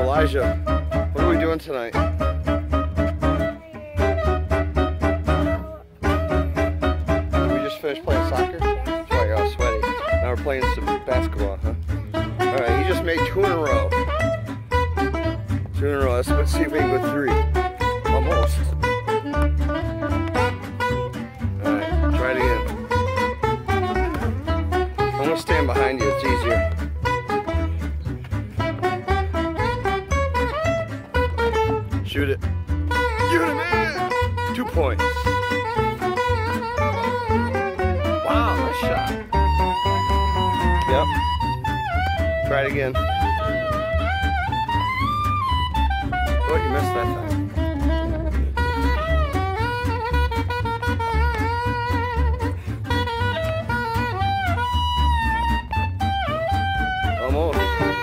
Elijah, what are we doing tonight? Did we just finish playing soccer? That's why you're all sweaty. Now we're playing some basketball, huh? Alright, he just made 2 in a row. 2 in a row. Let's see if we can go 3. Almost. Alright, try it again. I'm gonna stand behind you, it's easier. Shoot it. Shoot it, man! 2 points. Wow, nice shot. Yep. Try it again. Oh, you missed that time. Almost.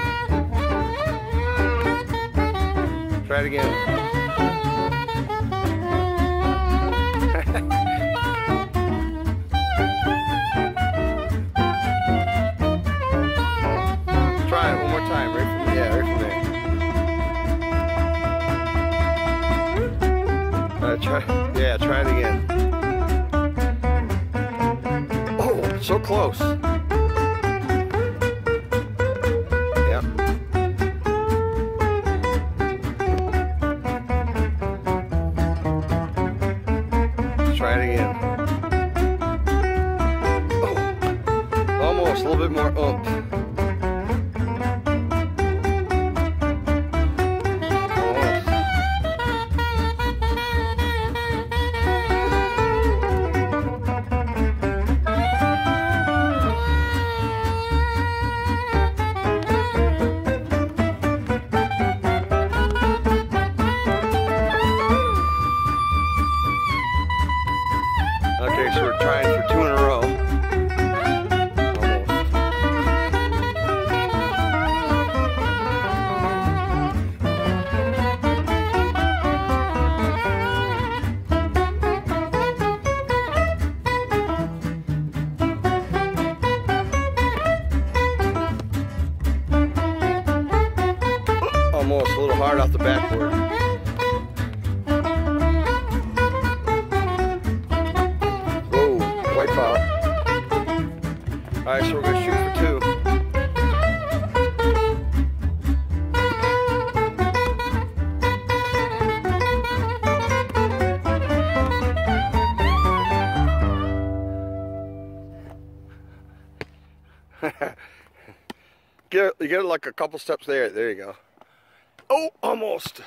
Try it again. Try it one more time, right from there. Try it again. Oh, so close. Yep. Try it again. Oh, almost, a little bit more oomph. Okay, so we're trying for 2 in a row. Almost a little hard off the backboard. Foul. Alright, so we're going to shoot for 2. You get like a couple steps there. There you go. Oh, almost.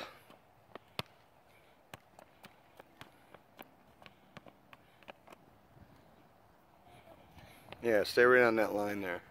Yeah, stay right on that line there.